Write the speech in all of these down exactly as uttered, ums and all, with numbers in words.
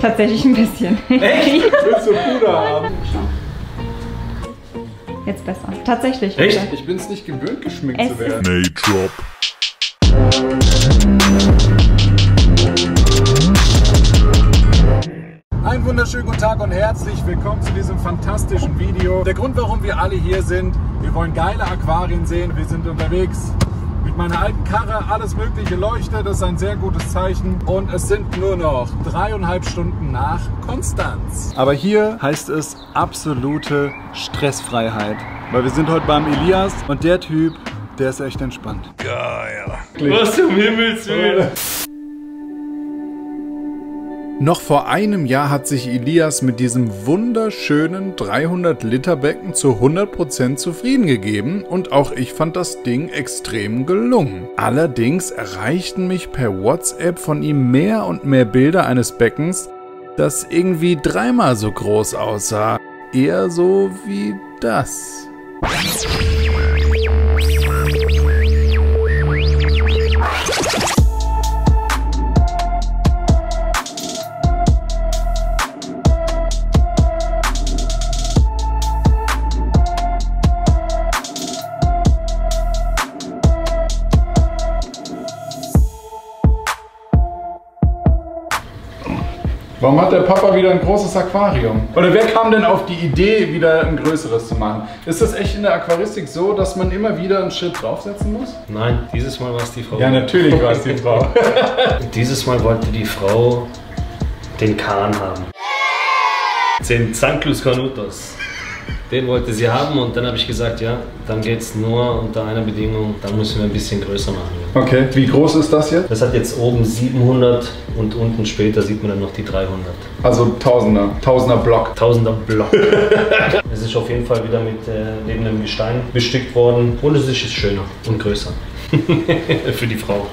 Tatsächlich ein bisschen. Echt? Willst du Puder haben? Jetzt besser. Tatsächlich. Echt? Ich bin es nicht gewöhnt, geschminkt Es zu werden. Nate-Drop. Einen wunderschönen guten Tag und herzlich willkommen zu diesem fantastischen Video. Der Grund, warum wir alle hier sind, wir wollen geile Aquarien sehen. Wir sind unterwegs mit meiner alten Karre, alles mögliche leuchtet, das ist ein sehr gutes Zeichen. Und es sind nur noch dreieinhalb Stunden nach Konstanz. Aber hier heißt es absolute Stressfreiheit. Weil wir sind heute beim Elias und der Typ, der ist echt entspannt. Geil. Was um Himmels Willen? Noch vor einem Jahr hat sich Elias mit diesem wunderschönen dreihundert Liter Becken zu hundert Prozent zufrieden gegeben und auch ich fand das Ding extrem gelungen. Allerdings erreichten mich per WhatsApp von ihm mehr und mehr Bilder eines Beckens, das irgendwie dreimal so groß aussah. Eher so wie das. Warum hat der Papa wieder ein großes Aquarium? Oder wer kam denn auf die Idee, wieder ein größeres zu machen? Ist das echt in der Aquaristik so, dass man immer wieder einen Schritt draufsetzen muss? Nein, dieses Mal war es die Frau. Ja, natürlich war es die Frau. Dieses Mal wollte die Frau den Kahn haben. Den Zanclus Canutos. Den wollte sie haben und dann habe ich gesagt, ja, dann geht es nur unter einer Bedingung, dann müssen wir ein bisschen größer machen. Okay, wie groß ist das jetzt? Das hat jetzt oben siebenhundert und unten später sieht man dann noch die dreihundert. Also Tausender, Tausender Block. Tausender Block. Es ist auf jeden Fall wieder mit äh, lebendem Gestein bestückt worden und es ist schöner und größer. Für die Frau.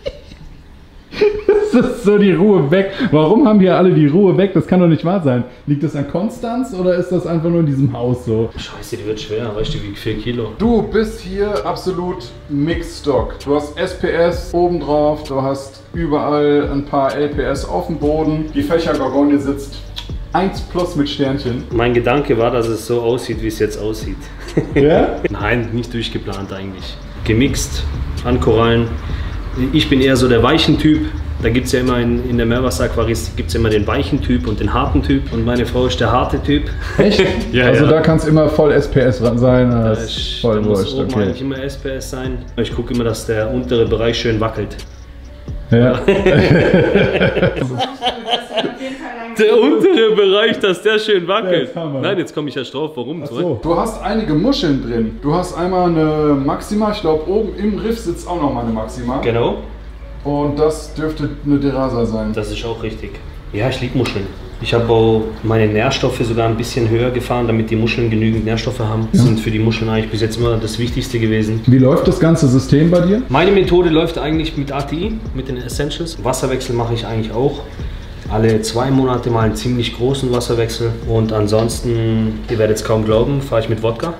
Das ist so die Ruhe weg. Warum haben hier alle die Ruhe weg? Das kann doch nicht wahr sein. Liegt das an Konstanz oder ist das einfach nur in diesem Haus so? Scheiße, die wird schwer, weißt du, die wiegt vier Kilo. Du bist hier absolut Mixstock. Du hast S P S obendrauf, du hast überall ein paar L P S auf dem Boden. Die Fächergorgonie sitzt eins plus mit Sternchen. Mein Gedanke war, dass es so aussieht, wie es jetzt aussieht. Ja? Nein, nicht durchgeplant eigentlich. Gemixt an Korallen. Ich bin eher so der weichen Typ. Da gibt es ja immer in, in der Meerwasseraquaristik gibt's immer den weichen Typ und den harten Typ. Und meine Frau ist der harte Typ. Echt? Ja, also ja. Da kann es immer voll S P S sein. Da, Das ist, ist voll da muss wurscht. oben Okay. eigentlich immer S P S sein. Ich gucke immer, dass der untere Bereich schön wackelt. Ja. Der untere Bereich, dass der schön wackelt. Jetzt haben wir. Nein, jetzt komme ich erst drauf, warum. Ach so. Du hast einige Muscheln drin. Du hast einmal eine Maxima, ich glaube oben im Riff sitzt auch noch mal eine Maxima. Genau. Und das dürfte eine Derasa sein. Das ist auch richtig. Ja, ich liebe Muscheln. Ich habe auch meine Nährstoffe sogar ein bisschen höher gefahren, damit die Muscheln genügend Nährstoffe haben. Das Ja. sind für die Muscheln eigentlich bis jetzt immer das Wichtigste gewesen. Wie läuft das ganze System bei dir? Meine Methode läuft eigentlich mit A T I, mit den Essentials. Wasserwechsel mache ich eigentlich auch. Alle zwei Monate mal einen ziemlich großen Wasserwechsel. Und ansonsten, ihr werdet es kaum glauben, fahre ich mit Wodka.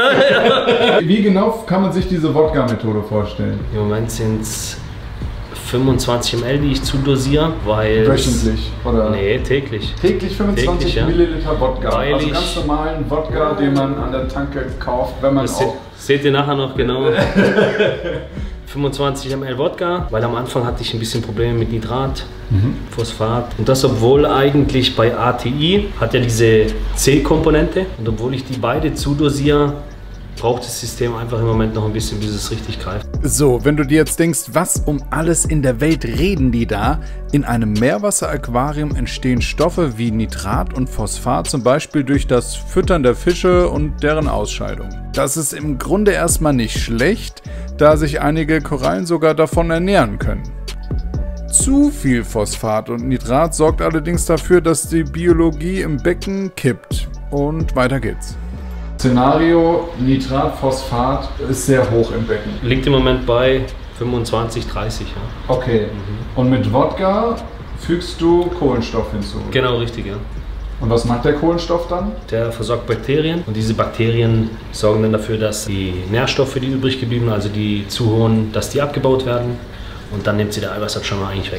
Wie genau kann man sich diese Wodka-Methode vorstellen? Im Moment sind es fünfundzwanzig Milliliter, die ich zudosiere, weil... Wöchentlich, oder? Nee, täglich. Täglich fünfundzwanzig Täglich, ja. Milliliter Wodka. Weil also ich- ganz normalen Wodka, den man an der Tanke kauft, wenn man Das auch... seht, seht ihr nachher noch genau. fünfundzwanzig Milliliter Wodka, weil am Anfang hatte ich ein bisschen Probleme mit Nitrat, mhm. Phosphat. Und das, obwohl eigentlich bei A T I hat ja diese C-Komponente und obwohl ich die beide zudosiere, braucht das System einfach im Moment noch ein bisschen, bis es richtig greift. So, wenn du dir jetzt denkst, was um alles in der Welt reden die da? In einem Meerwasseraquarium entstehen Stoffe wie Nitrat und Phosphat, zum Beispiel durch das Füttern der Fische und deren Ausscheidung. Das ist im Grunde erstmal nicht schlecht, da sich einige Korallen sogar davon ernähren können. Zu viel Phosphat und Nitrat sorgt allerdings dafür, dass die Biologie im Becken kippt. Und weiter geht's. Szenario Nitrat, Phosphat ist sehr hoch im Becken. Liegt im Moment bei fünfundzwanzig, dreißig. Ja. Okay. Und mit Wodka fügst du Kohlenstoff hinzu. Genau, richtig, ja. Und was macht der Kohlenstoff dann? Der versorgt Bakterien und diese Bakterien sorgen dann dafür, dass die Nährstoffe, die übrig geblieben, also die zu hohen, dass die abgebaut werden und dann nimmt sie der Eiweißabschirmer eigentlich weg.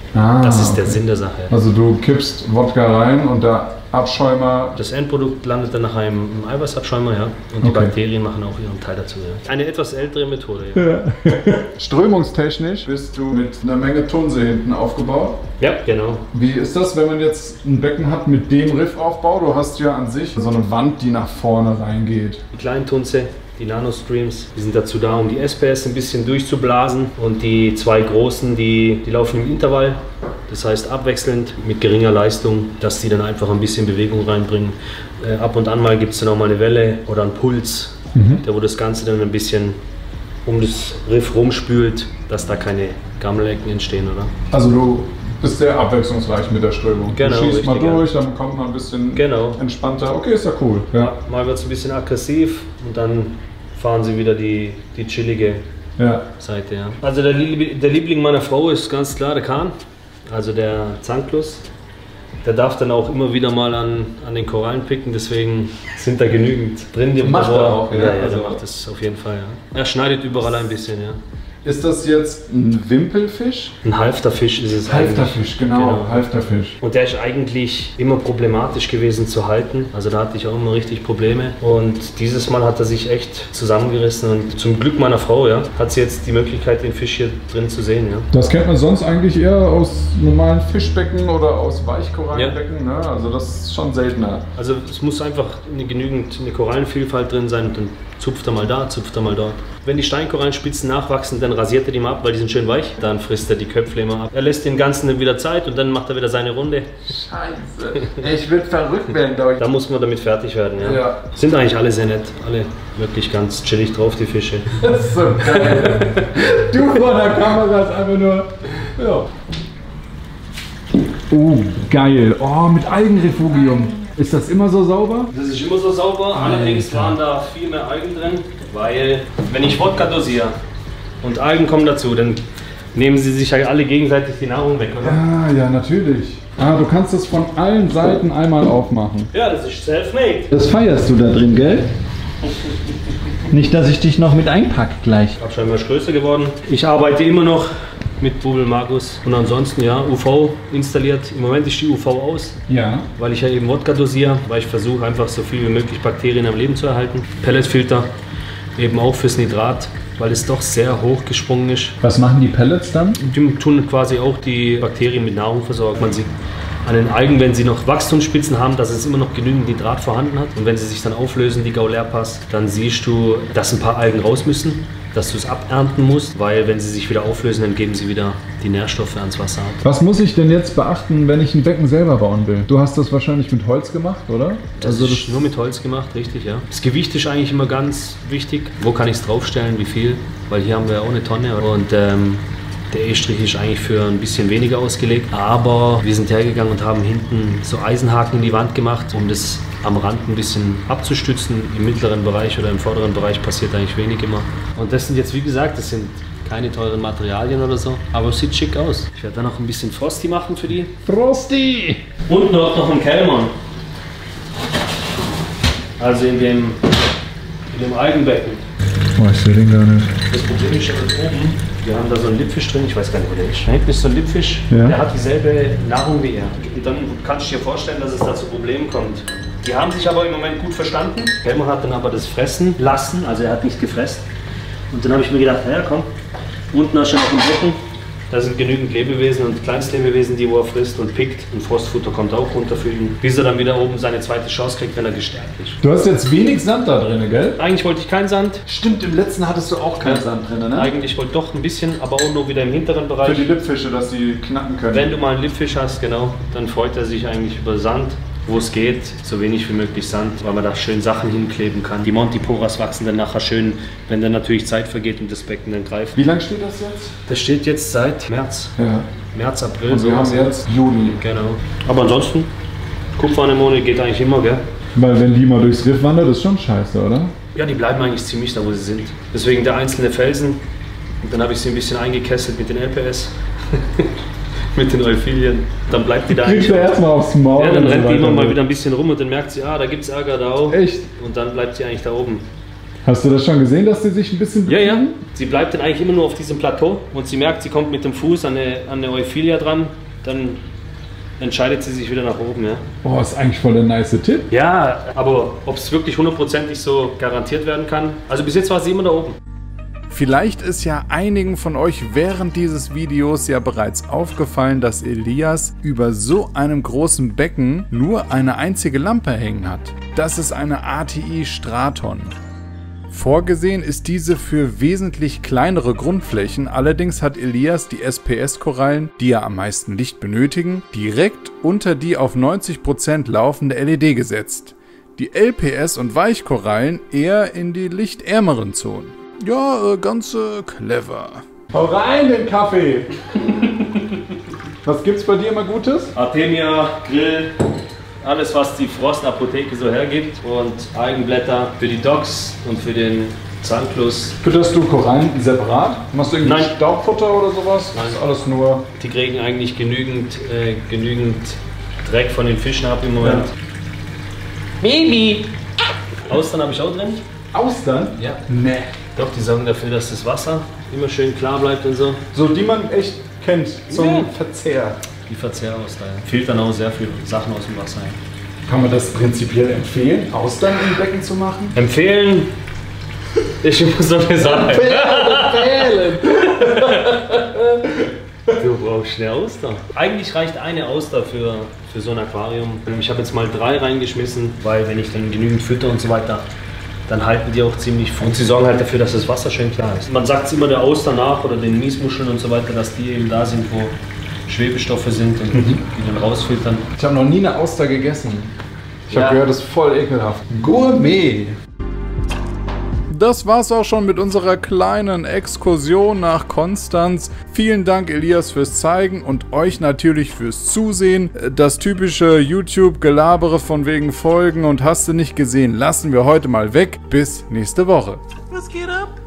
Ah, Das ist der okay. Sinn der Sache. Also du kippst Wodka rein und der Abschäumer... Das Endprodukt landet dann nach einem Eiweißabschäumer, ja. Und die Okay. Bakterien machen auch ihren Teil dazu, ja. Eine etwas ältere Methode, ja. Ja. Strömungstechnisch bist du mit einer Menge Tunse hinten aufgebaut. Ja, genau. Wie ist das, wenn man jetzt ein Becken hat mit dem Riffaufbau? Du hast ja an sich so eine Wand, die nach vorne reingeht. Die kleinen Tunze, die Nanostreams, die sind dazu da, um die S P S ein bisschen durchzublasen. Und die zwei großen, die, die laufen im Intervall. Das heißt abwechselnd mit geringer Leistung, dass die dann einfach ein bisschen Bewegung reinbringen. Äh, ab und an mal gibt es dann auch mal eine Welle oder einen Puls, Mhm. der wo das Ganze dann ein bisschen um das Riff rumspült, dass da keine Gammelecken entstehen, oder? Also du bist sehr abwechslungsreich mit der Strömung. Genau, du schießt mal richtig, ja. durch, dann kommt man ein bisschen Genau. entspannter. Okay, ist ja cool. Ja. Mal wird es ein bisschen aggressiv und dann fahren sie wieder die, die chillige Ja. Seite. Ja. Also der, Lieb der Liebling meiner Frau ist ganz klar der Kahn, also der Zankfluss. Der darf dann auch immer wieder mal an, an den Korallen picken, deswegen sind da genügend drin. Die Macht er auch, ja. ja. Ja, Also- der macht das auf jeden Fall. Ja. Er schneidet überall ein bisschen. Ja. Ist das jetzt ein Wimpelfisch? Ein Halfterfisch ist es Halfterfisch, eigentlich. genau, Halfterfisch. Und der ist eigentlich immer problematisch gewesen zu halten. Also da hatte ich auch immer richtig Probleme. Und dieses Mal hat er sich echt zusammengerissen. Und zum Glück meiner Frau, ja, hat sie jetzt die Möglichkeit, den Fisch hier drin zu sehen. Ja. Das kennt man sonst eigentlich eher aus normalen Fischbecken oder aus Weichkorallenbecken. Ne? Also das ist schon seltener. Also es muss einfach eine genügend eine Korallenvielfalt drin sein. Und dann zupft er mal da, zupft er mal dort. Wenn die Steinkorallenspitzen nachwachsen, dann rasiert er die mal ab, weil die sind schön weich. Dann frisst er die Köpfe immer ab. Er lässt dem Ganzen dann wieder Zeit und dann macht er wieder seine Runde. Scheiße. Ich würde verrückt werden, glaube Da muss man damit fertig werden. Ja. Ja. Sind eigentlich alle sehr nett. Alle wirklich ganz chillig drauf, die Fische. Das ist so geil. Du vor der Kamera ist einfach nur... Ja. Oh, geil. Oh, mit Algenrefugium. Ist das immer so sauber? Das ist immer so sauber, allerdings waren da viel mehr Algen drin, weil wenn ich Wodka dosiere und Algen kommen dazu, dann nehmen sie sich ja alle gegenseitig die Nahrung weg, oder? Ah, ja, natürlich. Ah, du kannst es von allen Seiten einmal aufmachen. Ja, das ist self-made. Das feierst du da drin, gell? Nicht, dass ich dich noch mit einpack gleich. Ich habe scheinbar größer geworden. Ich arbeite immer noch mit Bubel Markus und ansonsten ja U V installiert. Im Moment ist die U V aus, Ja. weil ich ja eben Wodka dosiere, weil ich versuche einfach so viel wie möglich Bakterien am Leben zu erhalten. Pelletfilter eben auch fürs Nitrat, weil es doch sehr hoch gesprungen ist. Was machen die Pellets dann? Die tun quasi auch die Bakterien mit Nahrung versorgen. Man sieht an den Algen, wenn sie noch Wachstumsspitzen haben, dass es immer noch genügend Nitrat vorhanden hat. Und wenn sie sich dann auflösen, die Gaulerpass, dann siehst du, dass ein paar Algen raus müssen, dass du es abernten musst, weil wenn sie sich wieder auflösen, dann geben sie wieder die Nährstoffe ans Wasser ab. Was muss ich denn jetzt beachten, wenn ich ein Becken selber bauen will? Du hast das wahrscheinlich mit Holz gemacht, oder? Das ist nur mit Holz gemacht, richtig, ja. Das Gewicht ist eigentlich immer ganz wichtig. Wo kann ich es draufstellen, wie viel? Weil hier haben wir ja auch eine Tonne und ähm, der E-Strich ist eigentlich für ein bisschen weniger ausgelegt. Aber wir sind hergegangen und haben hinten so Eisenhaken in die Wand gemacht, um das am Rand ein bisschen abzustützen. Im mittleren Bereich oder im vorderen Bereich passiert eigentlich wenig immer. Und das sind jetzt, wie gesagt, das sind keine teuren Materialien oder so, aber es sieht schick aus. Ich werde dann noch ein bisschen Frosty machen für die. Frosty! Und noch, noch ein Kellmann. Also in dem, in dem Algenbecken. Oh, ich sehe den gar nicht. Das Problem ist ja da oben, wir haben da so einen Lippfisch drin, ich weiß gar nicht, wo der ist. Da hinten ist so ein Lippfisch, Ja. der hat dieselbe Nahrung wie er. Und dann kannst du dir vorstellen, dass es da zu Problemen kommt. Die haben sich aber im Moment gut verstanden. Helmut hat dann aber das fressen lassen, also er hat nicht gefressen. Und dann habe ich mir gedacht, naja komm, unten hast du noch einen Becken. Da sind genügend Lebewesen und Kleinstlebewesen, die wo er frisst und pickt. Und Frostfutter kommt auch runter für ihn, bis er dann wieder oben seine zweite Chance kriegt, wenn er gestärkt ist. Du hast jetzt wenig Sand da drin, gell? Eigentlich wollte ich keinen Sand. Stimmt, im letzten hattest du auch keinen Ja. Sand drin, ne? Eigentlich wollte ich doch ein bisschen, aber auch nur wieder im hinteren Bereich. Für die Lippfische, dass sie knacken können. Wenn du mal einen Lippfisch hast, genau, dann freut er sich eigentlich über Sand, wo es geht, so wenig wie möglich Sand, weil man da schön Sachen hinkleben kann. Die Montiporas wachsen dann nachher schön, wenn dann natürlich Zeit vergeht und das Becken dann greift. Wie lange steht das jetzt? Das steht jetzt seit März, Ja. März, April. Und wir sowas. haben jetzt Juni. Genau. Aber ansonsten, Kupferanemone geht eigentlich immer, gell? Weil wenn die mal durchs Riff wandert, ist schon scheiße, oder? Ja, die bleiben eigentlich ziemlich da, wo sie sind. Deswegen der einzelne Felsen. Und dann habe ich sie ein bisschen eingekesselt mit den L P S. mit den Euphilien. Dann bleibt die da Kriegst du erstmal aufs Maul. Ja, dann und so rennt die immer weiter. mal wieder ein bisschen rum und dann merkt sie, ah, da gibt es Ärger, da auch. Echt? Und dann bleibt sie eigentlich da oben. Hast du das schon gesehen, dass sie sich ein bisschen Ja, bewegen? ja. Sie bleibt dann eigentlich immer nur auf diesem Plateau und sie merkt, sie kommt mit dem Fuß an eine, an eine Euphilia dran, dann entscheidet sie sich wieder nach oben. Ja, Boah, ist eigentlich voll der nice Tipp. ja, aber ob es wirklich hundertprozentig so garantiert werden kann, also bis jetzt war sie immer da oben. Vielleicht ist ja einigen von euch während dieses Videos ja bereits aufgefallen, dass Elias über so einem großen Becken nur eine einzige Lampe hängen hat. Das ist eine A T I Straton. Vorgesehen ist diese für wesentlich kleinere Grundflächen, allerdings hat Elias die S P S-Korallen, die ja am meisten Licht benötigen, direkt unter die auf neunzig Prozent laufende L E D gesetzt. Die L P S- und Weichkorallen eher in die lichtärmeren Zonen. Ja, äh, ganz äh, clever. Hau rein den Kaffee! Was gibt's bei dir immer Gutes? Artemia, Grill, alles was die Frost-Apotheke so hergibt und Algenblätter für die Docks und für den Zahnfluss. Fütterst du Korallen separat? Machst du irgendwie Nein. Staubfutter oder sowas? Nein. Das ist alles nur... Die kriegen eigentlich genügend, äh, genügend Dreck von den Fischen ab im Moment. Ja. Baby! Austern habe ich auch drin. Austern? Ja. Nee. Doch, die sorgen dafür, dass das Wasser immer schön klar bleibt und so. So, die man echt kennt zum Ja. Verzehr. Die Verzehraustern. Filtern auch sehr viel Sachen aus dem Wasser. Kann man das prinzipiell empfehlen, Austern im Becken zu machen? Empfehlen ist immer so eine Sache. Empfehlen! Du brauchst eine Auster. Eigentlich reicht eine Auster für, für so ein Aquarium. Ich habe jetzt mal drei reingeschmissen, weil wenn ich dann genügend fütter und so weiter, dann halten die auch ziemlich viel. Und sie sorgen halt dafür, dass das Wasser schön klar ist. Man sagt es immer der Auster nach oder den Miesmuscheln und so weiter, dass die eben da sind, wo Schwebestoffe sind und die dann rausfiltern. Ich habe noch nie eine Auster gegessen. Ich Ja. habe gehört, das ist voll ekelhaft. Gourmet! Das war's auch schon mit unserer kleinen Exkursion nach Konstanz. Vielen Dank, Elias, fürs Zeigen und euch natürlich fürs Zusehen. Das typische YouTube-Gelabere von wegen Folgen und hast du nicht gesehen, lassen wir heute mal weg. Bis nächste Woche. Was geht ab?